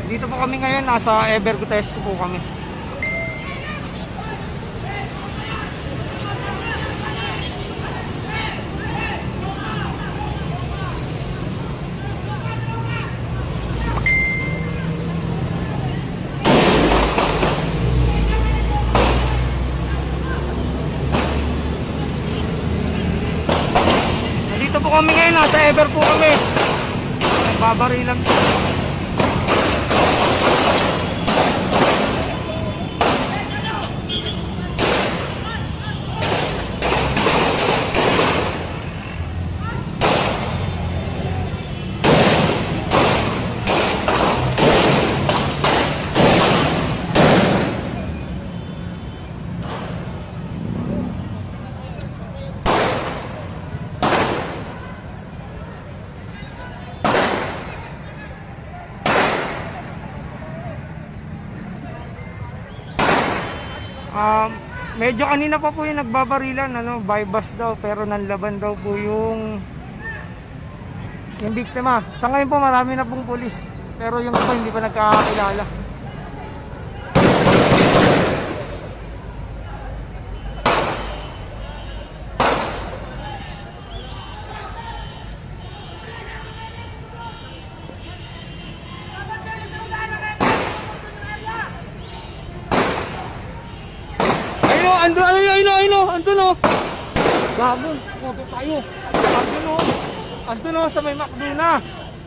Dito po kami ngayon, nasa Evergotesco po kami. Dito po kami ngayon, nasa Ever po kami. Babarilan po. Medyo kanina pa po yung nagbabarilan, by bus daw, pero nanlaban daw po yung biktima. Sa ngayon po marami na pong pulis, pero yung iba hindi pa nagkakakilala. Andun o. Babon, moto tayo. Andun o, sa may McDo na.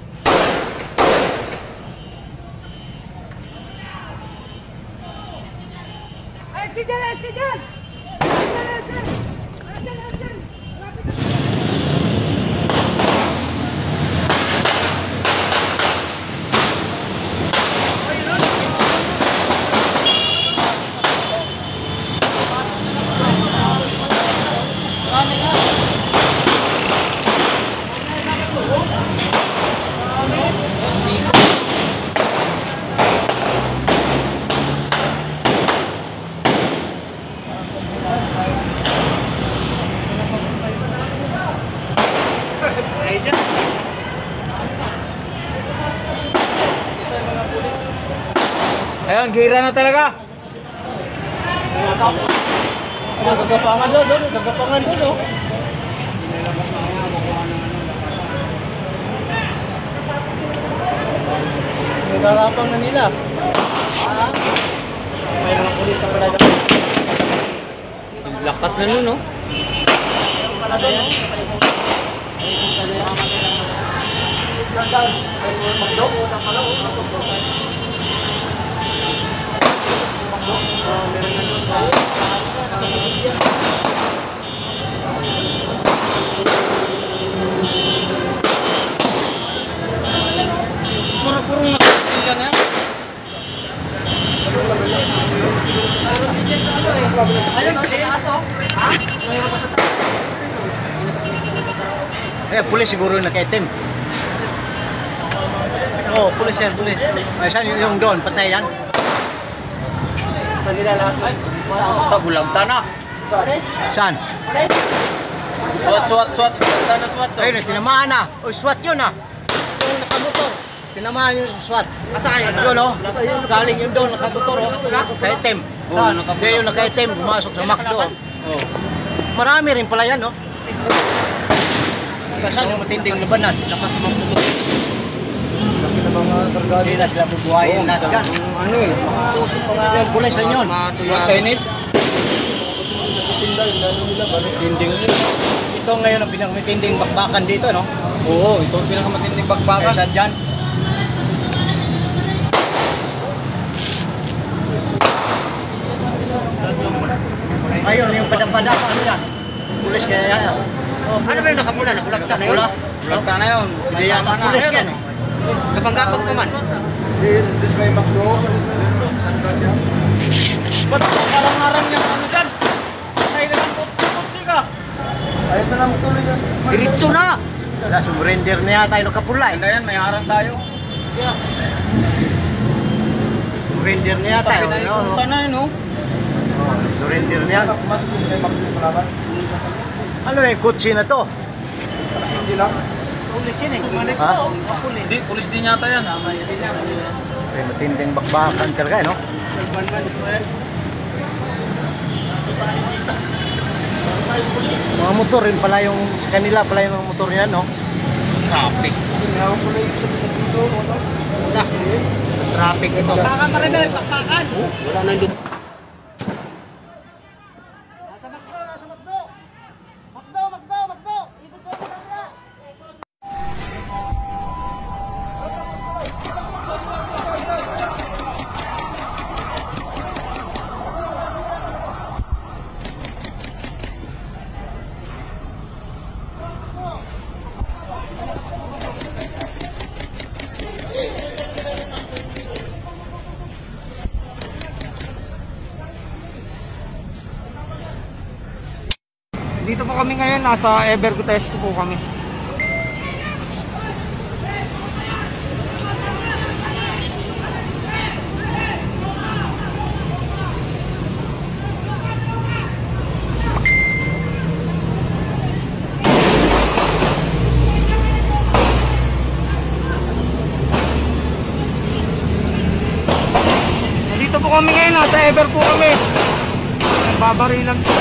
Ay, dyan! Ayun, gira na talaga. Gagapangan doon, gagapangan doon. Gagapang na nila. May mga pulis na pala doon. Lakas na nun, no? Puro-puro nakapila na yan. Pulis siguro nakaitim. Oh, pulis yan, pulis. Ay, saan yung doon? Patay yan? Saan nila lahat? Tagulang tanah. Saan? Swat. Tanah swat. Ayun, tinamaan na. Uy, swat yun ah. Yung nakamotor. Tinamaan yung swat. Asa kayo? Yun o. Galing yun doon, nakamotor o. Nakaitim. Saan? Kaya yung nakaitim, pumasok sa McDo. Marami rin pala yan, no? Saan yung matinding labanan? Lakas McDo. Hindi na sila bubuhayin natin dyan. Ano eh? Mga pulis na yun. Mga Chinese? Ito ngayon ang pinakamatinding bakbakan dito, no? Oo, ito ang pinakamatinding bakbakan. Kaya saan dyan? Ayun, yung padang-padang, ano yan? Pulis kaya yan. Ano ba yung nakapula? Nakulagta na yun? Nakulagta na yun. Pulis yan eh. Kapanggapag naman. Hindi sa may McDo. Saan ka siya? Ba't parang-arang yan ano dyan? Ay naman kutsi ka. Ayaw na lang tuloy yan. Diritso na! Surrender na yata yung nakapula eh. Ganda yan, may harang tayo. Surrender na yata yun. Punta na yun, no? Surrender na yan. Masok sa may McDo yung malaban? Ano eh, kutsi na to? Kasi hindi lang. Pulis yun eh. Ha? Pulis din yata yan. matinding bakbakan talaga, no? Mga motor rin pala yung sa kanila pala yung mga motor niyan, no? Traffic. Wala. Traffic ito. Bakbakan pa rin, bakbakan. Wala na yung Dito po kami ngayon, nasa Evergotesco po kami. Dito po kami ngayon, nasa Ever po kami. Babarilan po.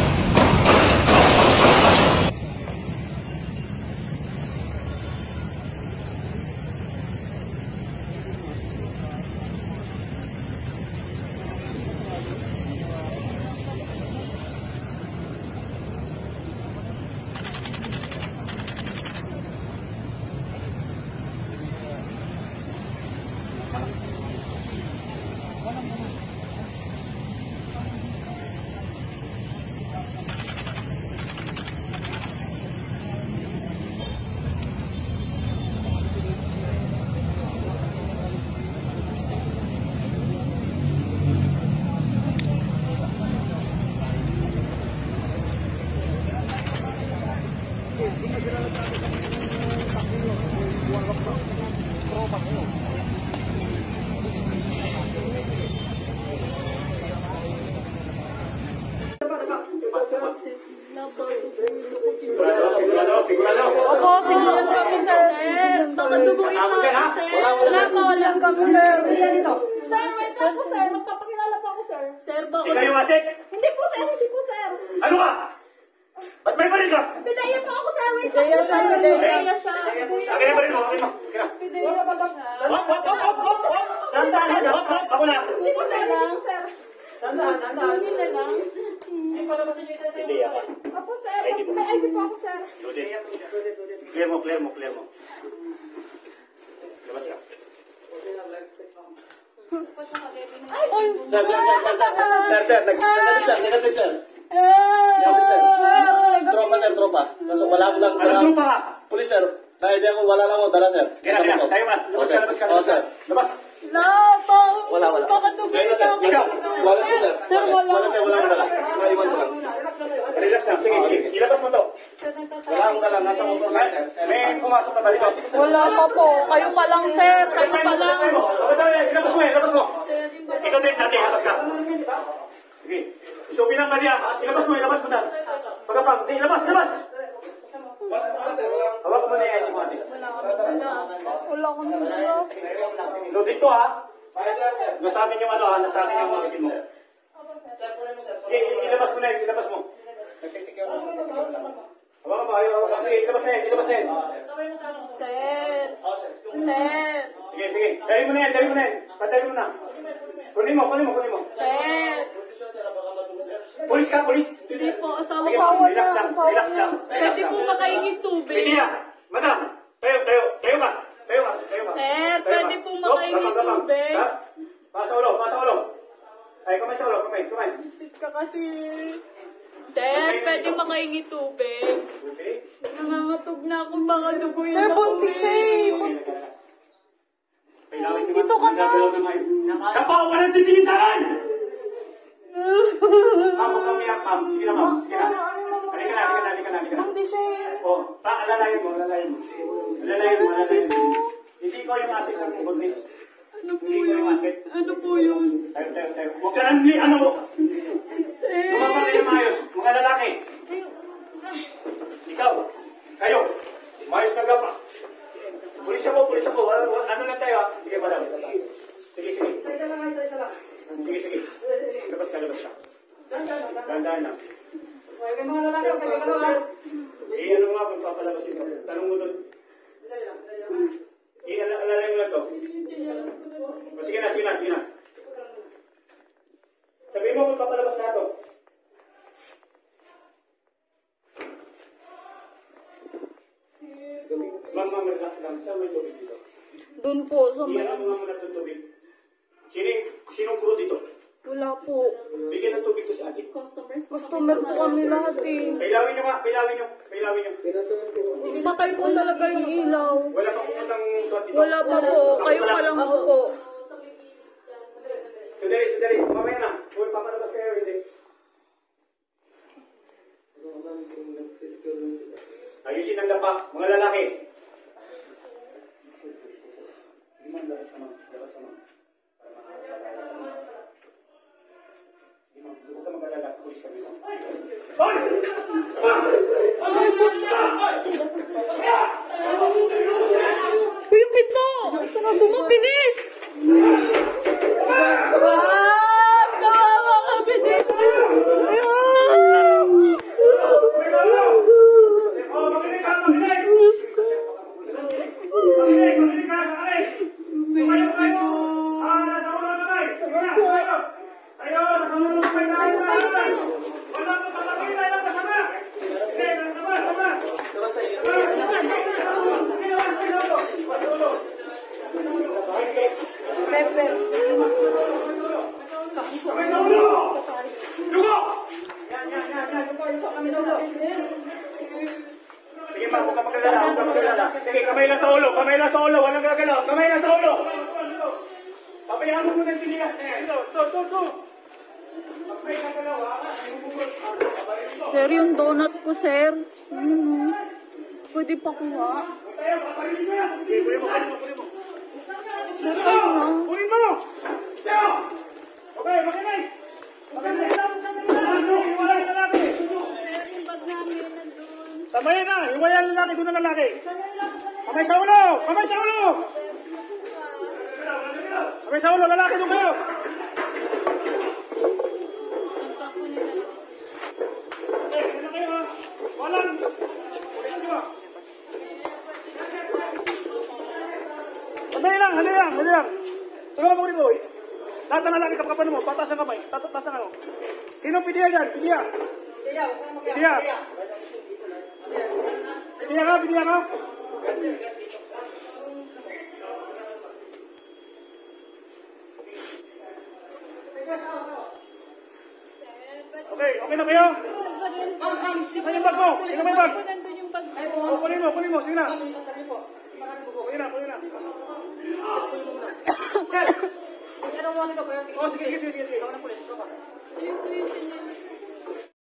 Opo, sinulan kami, sir. Baka duguin na kami, sir. Wala pa, wala kami, sir. Sir, wait lang po, sir. Magpapakilala po ako, sir. Sir, ba? Ikaw yung asik? Hindi po, sir. Hindi po, sir. Ano ka? Ba't may baril ka? Pidaya po ako, sir. Wait lang po, sir. Pidaya siya. Akin yung baril mo, akin mo. Pidaya pa lang. Hop! Dandahan na, hop! Ako na. Hindi po, sir. Hindi po, sir. Dandahan. Tulungin na lang. Hindi ako. Opo, sir. May ID po ako, sir. Clear mo. Labas ka. Ay! Sir, nagkatid, sir. Tropa. Kaso wala ko lang. Anong grupa ka? Pulis, sir. Kahit ako, wala lang ako dala, sir. Kaya, tayo ka. Labas ka. Oo, sir. Labas. Wala. Baka duguin na ako. Ikaw, wala po, sir. Sir, wala. Wala akong dala. Maiwan ko lang. Relax lang. Sige. Ilabas mo to. Wala akong dala. Nasa motor lang, sir. May pumasok na balik. Wala pa po. Kayo pa lang, sir. Kayo pa lang. Ilabas mo. Ikaw din, labas ka. Sige. Isupin lang mali ah. Ilabas mo na. Pagkapang, di, labas. Wala, sir. Wala. Hawak mo na yung ID mo. Wala akong dala. So dito ha, Bakit, sir? nasa amin yung nasa amin yung magazine mo. Sir, punin mo, sir. Sige, ilabas mo. Nagsisecure lang. Hawakan mo, ayaw. Sige, ilabas na yan. Sir. Sir. Sige. Dali mo na yan. Patay mo na. Kunin mo. Sir. Pulis ka. Hindi po. Sige, Asawa relax na. lang. Pwede po makaingin tubig. PDEA, madam. Tayo ka. Sir, pwede po makaingin tubig. Pasa ulo. Ay, kamay sa ulo. Kamay. Visit ka kasi. Sir, pwede makaingin tubig. Okay. Nangangatog na ako baka duguin. Sir, buntis siya eh. Dito ka na. Kapaw ka nang titingin sa akin! Ma'am, huwag kang umiyak, ma'am. Sige na, ma'am. Halika na. Buntis siya eh. Oh, alalayan mo. Hindi ko yung asik ng buntis. Ano po yun? Ano po yun? Tayo. Huwag ka nang Sir. Lumapang kayo maayos, mga lalaki. Ikaw, kayo, maayos na gapa. Pulis ako. Ano lang tayo, ha? Sige, madam. Sige. Sige, sige. Labas ka, labas ka. Dahan-dahan lang. Eh, ano nga kung papalabasin ko? Tanong mo doon. Alalay mo lang to. O, sige na, sige na, sige na. Sabihin mo kung papalabas na to. Ma'am, relax lang. Saan may tubig dito? Doon po sa may... Iyan mo nga muna itong tubig. Sinong crew dito? Wala po. Bigyan ng tubig to si ate. Customer po kami lahat eh. Pailawin nyo nga, pailawin nyo. Pailawin nyo. Patay po talaga yung ilaw. Wala pa pupuntang swat dito. Wala pa po. Kayo pa lang po. Sandali, sandali. Mamaya na. Kung papalabas kayo, hindi. Ayusin ang dapa, mga lalaki. Huwag ka mag-alala. Pulis kami lang. Uy, yung pinto! Sarado mo, bilis! Kawawa kami dito! Oh, makinig ka, makinig! Makinig, makinig ka, makinig! Tumayo kayo! Nasa ulo naman! Sige na, tayo! Tayo, nasa ulo naman tayo! Wala mo kapakita, ilang kasama! Sige, kasama, kasama! Kamay sa ulo! Dugo! Yan, yan, yan, yan. Kamay sa ulo. Sige ma, huwag ka magkalala, huwag ka magkalala. Sige, kamay lang sa ulo, kamay lang sa ulo, walang gagalaw, kamay lang sa ulo. Pabayaan mo muna yung sinilas na yan. Ito. Kamay sa galaw, ha? Sir, yung donut ko, sir. Pwede pa kuha. Tayo, paparilin mo yan. Sige, kunin mo. Sir, kayo na. Kunin mo! Sa'yo! Okay, makinig! Makinig! Iwala yung lalaki! Tamayin na! Iwala yung lalaki, doon ang lalaki! Kamay sa ulo! Kamay sa ulo! Kamay sa ulo, lalaki doon kayo! Okay, doon na kayo ha! Walang! Hali lang! Tulungan mo rito! Lahat na lalaki kapkapan mo, pataas ang kamay. Taas ang ano. Sinong PDEA dyan? PDEA? PDEA ka? Okay na kayo? Saan yung bag mo? Sino may bag? Kunin mo. Sige na. Kunin na. Oh, sige.